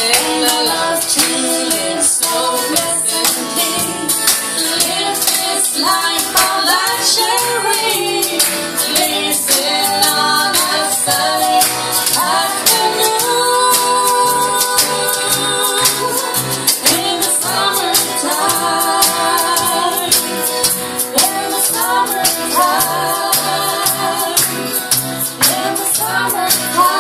sing the love tune so pleasantly. Live this life of luxury. Listen on a sunny afternoon. In the summertime. In the summertime. In the summertime.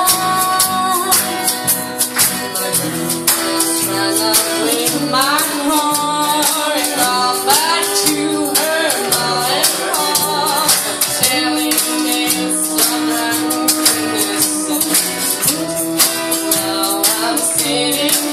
My heart and all back to her, all and all, telling me some goodness. Now I'm sitting